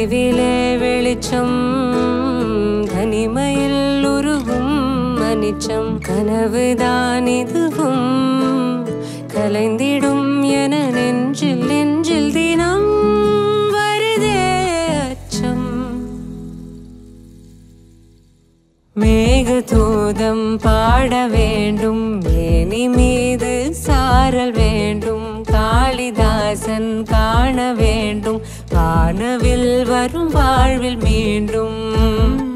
கனிவிலே வெளிச்சம் தனிமையில் உருகும் அனிச்சம் கனவுதான் இதுவும் கலைந்திடும் என நெஞ்சில் நெஞ்சில் தினம் வருதே அச்சம். மேகதூதம் பாட வேண்டும் மேனி மீது சாரல் வேண்டும் காளிதாசன் காண வேண்டும் வானவில் வரும் வாழ்வில் மீண்டும்